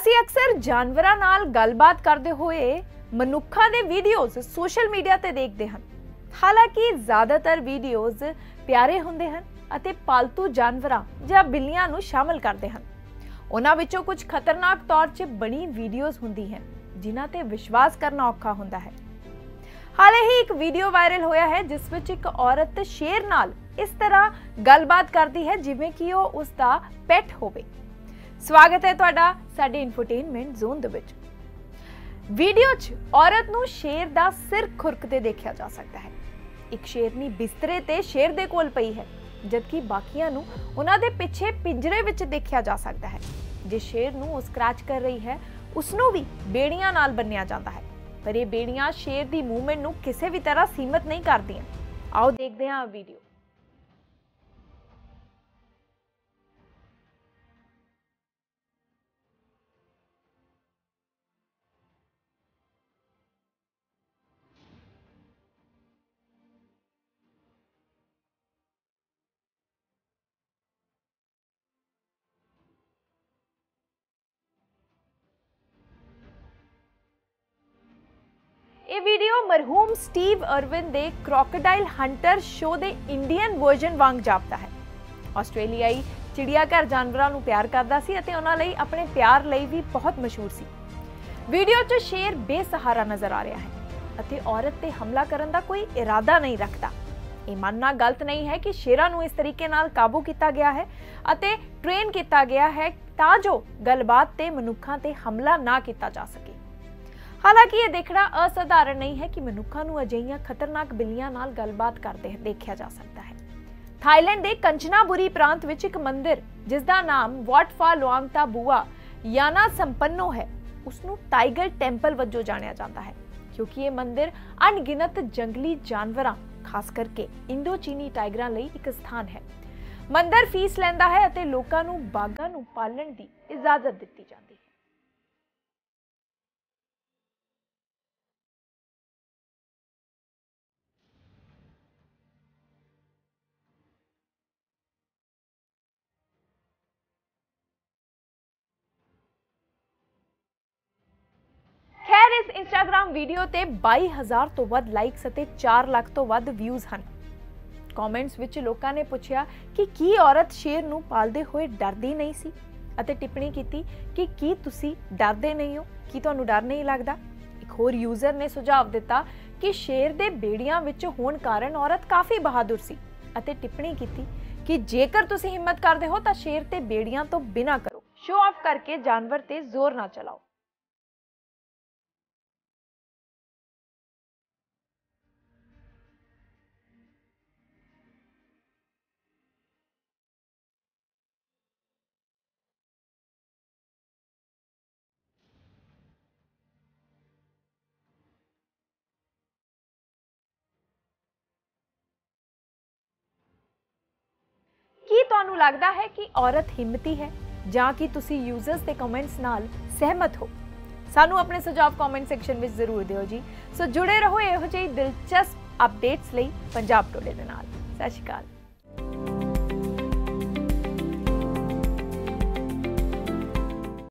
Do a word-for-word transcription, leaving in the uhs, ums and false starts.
ਅਸੀਂ ਅਕਸਰ ਜਾਨਵਰਾਂ ਨਾਲ ਗੱਲਬਾਤ ਕਰਦੇ ਹੋਏ ਮਨੁੱਖਾਂ ਦੇ ਵੀਡੀਓਜ਼ ਸੋਸ਼ਲ ਮੀਡੀਆ ਤੇ ਦੇਖਦੇ ਹਾਂ। ਹਾਲਾਂਕਿ ਜ਼ਿਆਦਾਤਰ ਵੀਡੀਓਜ਼ ਪਿਆਰੇ ਹੁੰਦੇ ਹਨ ਅਤੇ ਪਾਲਤੂ ਜਾਨਵਰਾਂ ਜਾਂ ਬਿੱਲੀਆਂ ਨੂੰ ਸ਼ਾਮਲ ਕਰਦੇ ਹਨ। ਉਹਨਾਂ ਵਿੱਚੋਂ ਕੁਝ ਖਤਰਨਾਕ ਤੌਰ 'ਤੇ ਬਣੀ ਵੀਡੀਓਜ਼ ਹੁੰਦੀ ਹਨ ਜਿਨ੍ਹਾਂ ਤੇ ਵਿਸ਼ਵਾਸ ਕਰਨਾ ਔਖਾ ਹੁੰਦਾ ਹੈ। ਹਾਲੇ ਹੀ ਇੱਕ ਵੀਡੀਓ ਵਾਇਰਲ ਹੋਇਆ ਹੈ ਜਿਸ ਵਿੱਚ ਇੱਕ ਔਰਤ ਸ਼ੇਰ ਨਾਲ ਇਸ ਤਰ੍ਹਾਂ ਗੱਲਬਾਤ ਕਰਦੀ ਹੈ ਜਿਵੇਂ ਕਿ ਉਹ ਉਸ ਦਾ ਪੈਟ ਹੋਵੇ। ਸਵਾਗਤ ਹੈ ਤੁਹਾਡਾ ਸਾਡੇ ਇਨਫੋਟੇਨਮੈਂਟ ਜ਼ੋਨ ਦੇ ਵਿੱਚ। ਵੀਡੀਓ 'ਚ ਔਰਤ ਨੂੰ ਸ਼ੇਰ ਦਾ ਸਿਰ ਖੁਰਕਦੇ ਦੇਖਿਆ ਜਾ ਸਕਦਾ ਹੈ। ਇੱਕ ਸ਼ੇਰਨੀ ਬਿਸਤਰੇ ਤੇ ਸ਼ੇਰ ਦੇ ਕੋਲ ਪਈ ਹੈ ਜਦਕਿ ਬਾਕੀਆਂ ਨੂੰ ਉਹਨਾਂ ਦੇ ਪਿੱਛੇ ਪਿੰਜਰੇ ਵਿੱਚ ਦੇਖਿਆ ਜਾ ਸਕਦਾ ਹੈ। ਜੇ ਸ਼ੇਰ ਨੂੰ ਉਹ ਸਕ੍ਰੈਚ ਕਰ ਰਹੀ ਹੈ ਉਸ ਨੂੰ ਵੀ ਬੇੜੀਆਂ ਨਾਲ ਬੰਨਿਆ ਜਾਂਦਾ ਹੈ, ਪਰ ਇਹ ਬੇੜੀਆਂ ਸ਼ੇਰ ਦੀ ਮੂਵਮੈਂਟ ਨੂੰ ਕਿਸੇ ਵੀ ਤਰ੍ਹਾਂ ਸੀਮਤ ਨਹੀਂ ਕਰਦੀਆਂ। ਆਓ ਦੇਖਦੇ ਹਾਂ ਵੀਡੀਓ। ਇਹ ਵੀਡੀਓ ਮਰਹੂਮ ਸਟੀਵ ਅਰਵਿਨ ਦੇ ਕ੍ਰੋਕੋਡਾਈਲ ਹੰਟਰ ਸ਼ੋਅ ਦੇ ਇੰਡੀਅਨ ਵਰਜ਼ਨ ਵਾਂਗ ਜਾਪਦਾ ਹੈ। ਆਸਟ੍ਰੇਲੀਆਈ ਚਿੜੀਆਘਰ ਜਾਨਵਰਾਂ ਨੂੰ ਪਿਆਰ ਕਰਦਾ ਸੀ ਅਤੇ ਉਹਨਾਂ ਲਈ ਆਪਣੇ ਪਿਆਰ ਲਈ ਵੀ ਬਹੁਤ ਮਸ਼ਹੂਰ ਸੀ। ਵੀਡੀਓ 'ਚ ਸ਼ੇਰ ਬੇਸਹਾਰਾ ਨਜ਼ਰ ਆ ਰਿਹਾ ਹੈ ਅਤੇ ਔਰਤ ਤੇ ਹਮਲਾ ਕਰਨ ਦਾ ਕੋਈ ਇਰਾਦਾ ਨਹੀਂ ਰੱਖਦਾ। ਇਹ ਮੰਨਣਾ ਗਲਤ ਨਹੀਂ ਹੈ ਕਿ ਸ਼ੇਰਾਂ ਨੂੰ ਇਸ ਤਰੀਕੇ ਨਾਲ ਕਾਬੂ ਕੀਤਾ ਗਿਆ ਹੈ ਅਤੇ ਟ੍ਰੇਨ ਕੀਤਾ ਗਿਆ ਹੈ ਤਾਂ ਜੋ ਗੱਲਬਾਤ ਤੇ ਮਨੁੱਖਾਂ ਤੇ ਹਮਲਾ ਨਾ ਕੀਤਾ ਜਾ ਸਕੇ। ਹਾਲਾਂਕਿ ਇਹ ਦੇਖਣਾ ਅਸਾਧਾਰਨ ਨਹੀਂ ਹੈ ਕਿ ਮਨੁੱਖਾਂ ਨੂੰ ਅਜਿਹੀਆਂ ਖਤਰਨਾਕ ਬਿੱਲੀਆਂ ਨਾਲ ਗੱਲਬਾਤ ਕਰਦੇ ਦੇਖਿਆ ਜਾ ਸਕਦਾ ਹੈ। ਥਾਈਲੈਂਡ ਦੇ ਕੰਚਨਾਬੁਰੀ ਪ੍ਰਾਂਤ ਵਿੱਚ ਇੱਕ ਮੰਦਿਰ ਜਿਸ ਦਾ ਨਾਮ ਵਾਟ ਫਾ ਲੁਆਂਗ ਤਾ ਬੂਆ ਯਾਨਾ ਸੰਪੰਨੋ ਹੈ, ਉਸ ਨੂੰ ਟਾਈਗਰ ਟੈਂਪਲ ਵਜੋਂ ਜਾਣਿਆ ਜਾਂਦਾ ਹੈ ਕਿਉਂਕਿ ਇਹ ਮੰਦਿਰ ਅਣਗਿਣਤ ਜੰਗਲੀ ਜਾਨਵਰਾਂ ਖਾਸ ਕਰਕੇ ਇੰਡੋ ਚੀਨੀ ਟਾਈਗਰਾਂ ਲਈ ਇੱਕ ਸਥਾਨ ਹੈ। ਮੰਦਿਰ ਫੀਸ ਲੈਂਦਾ ਹੈ ਅਤੇ ਲੋਕਾਂ ਨੂੰ ਬਾਘਾਂ ਨੂੰ ਪਾਲਣ ਦੀ ਇਜਾਜ਼ਤ ਦਿੱਤੀ ਜਾਂਦੀ ਹੈ। ਖੈਰ ਇਸ ਇੰਸਟਾਗ੍ਰਾਮ ਵੀਡੀਓ ਤੇ ਬਾਈ ਹਜ਼ਾਰ ਤੋਂ ਵੱਧ ਲਾਈਕਸ ਅਤੇ ਚਾਰ ਲੱਖ ਤੋਂ ਵੱਧ ਵਿਊਜ਼ ਹਨ। ਕਮੈਂਟਸ ਵਿੱਚ ਲੋਕਾਂ ਨੇ ਪੁੱਛਿਆ ਕਿ ਕੀ ਔਰਤ ਸ਼ੇਰ ਨੂੰ ਪਾਲਦੇ ਹੋਏ ਡਰਦੀ ਨਹੀਂ ਸੀ ਅਤੇ ਟਿੱਪਣੀ ਕੀਤੀ ਕਿ ਕੀ ਤੁਸੀਂ ਡਰਦੇ ਨਹੀਂ ਹੋ, ਕੀ ਤੁਹਾਨੂੰ ਡਰ ਨਹੀਂ ਲੱਗਦਾ। ਇੱਕ ਹੋਰ ਯੂਜ਼ਰ ਨੇ ਸੁਝਾਅ ਦਿੱਤਾ ਕਿ ਸ਼ੇਰ ਦੇ ਬੇੜੀਆਂ ਵਿੱਚ ਹੋਣ ਕਾਰਨ ਔਰਤ ਕਾਫੀ ਬਹਾਦਰ ਸੀ ਅਤੇ ਟਿੱਪਣੀ ਕੀਤੀ ਕਿ ਜੇਕਰ ਤੁਸੀਂ ਹਿੰਮਤ ਕਰਦੇ ਹੋ ਤਾਂ ਸ਼ੇਰ ਤੇ ਬੇੜੀਆਂ ਤੋਂ ਬਿਨਾਂ ਕਰੋ, ਸ਼ੋ ਆਫ ਕਰਕੇ ਜਾਨਵਰ ਤੇ ਜ਼ੋਰ ਨਾ ਚਲਾਓ। ਕੀ ਤੁਹਾਨੂੰ ਲੱਗਦਾ ਹੈ ਕਿ ਔਰਤ ਹਿੰਮਤੀ ਹੈ ਜਾਂ ਕਿ ਤੁਸੀਂ ਯੂਜ਼ਰਸ ਦੇ ਕਮੈਂਟਸ ਨਾਲ ਸਹਿਮਤ ਹੋ? ਸਾਨੂੰ ਆਪਣੇ ਸੁਝਾਅ ਕਮੈਂਟ ਸੈਕਸ਼ਨ ਵਿੱਚ ਜ਼ਰੂਰ ਦਿਓ ਜੀ। ਸੋ ਜੁੜੇ ਰਹੋ ਇਹੋ ਜਿਹੀ ਦਿਲਚਸਪ ਅਪਡੇਟਸ ਲਈ ਪੰਜਾਬ ਟੁਡੇ ਦੇ ਨਾਲ। ਸਤਿ ਸ਼੍ਰੀ ਅਕਾਲ।